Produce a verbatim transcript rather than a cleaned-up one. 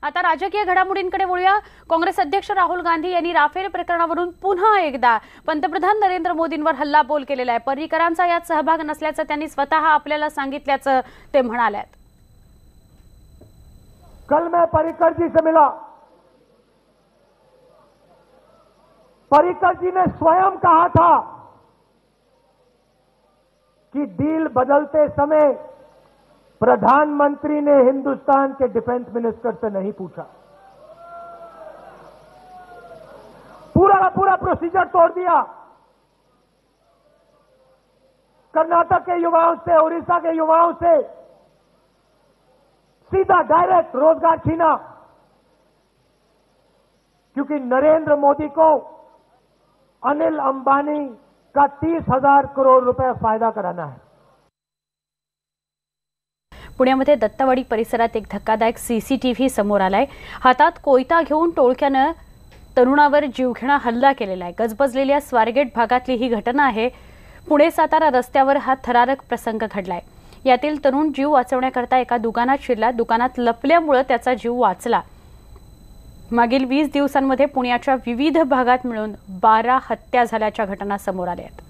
आता राजकीय घडामोडींकडे वळूया। काँग्रेस अध्यक्ष राहुल गांधी यांनी राफेल प्रकरणावरून पुन्हा एकदा पंतप्रधान नरेंद्र मोदींवर हल्लाबोल केलेला आहे। पर्रीकरांचा यात सहभाग नसल्याचं त्यांनी स्वतः आपल्याला सांगितल्याचं ते म्हणाले। कल मैं पर्रिकर जी से मिला। पर्रिकर जी ने स्वयं कहा था कि डील बदलते समय प्रधानमंत्री ने हिंदुस्तान के डिफेंस मिनिस्टर से नहीं पूछा, पूरा का पूरा प्रोसीजर तोड़ दिया। कर्नाटक के युवाओं से, उड़ीसा के युवाओं से सीधा डायरेक्ट रोजगार छीना, क्योंकि नरेंद्र मोदी को अनिल अंबानी का तीस हजार करोड़ रुपए फायदा कराना है। पुण्यामध्ये दत्तवाडी परिसरात एक धक्कादायक सीसीटीव्ही समोर आलाय। हातात कोयता घेऊन टोळक्याने तरुणावर जीवघेणा हल्ला केलेला आहे। गजबजलेल्या स्वारगेट भागातली ही घटना आहे। पुणे सातारा रस्त्यावर हा थरारक प्रसंग घडलाय। यातील तरुण जीव वाचवण्याकरता एका दुकानात शिरला। दुकानात लपल्यामुळे त्याचा जीव वाचला। मागील वीस दिवसांमध्ये पुण्याच्या विविध भागात मिळून बारा हत्या झाल्याच्या घटना समोर आल्या आहेत।